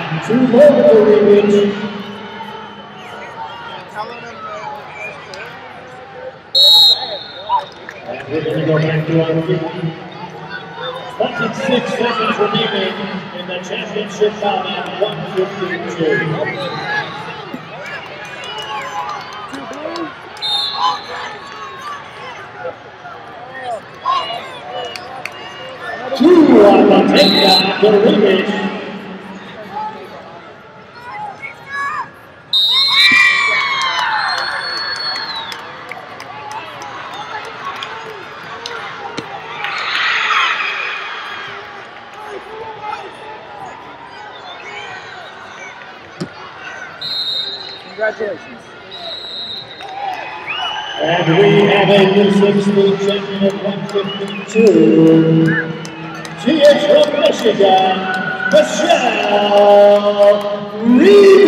to multiple reach. And we're going to go back to our 26 seconds remaining in the championship bout at 152. Two on the takedown after rematch. Congratulations. And we have a USMC champion at 152. She is from Michigan, Michel.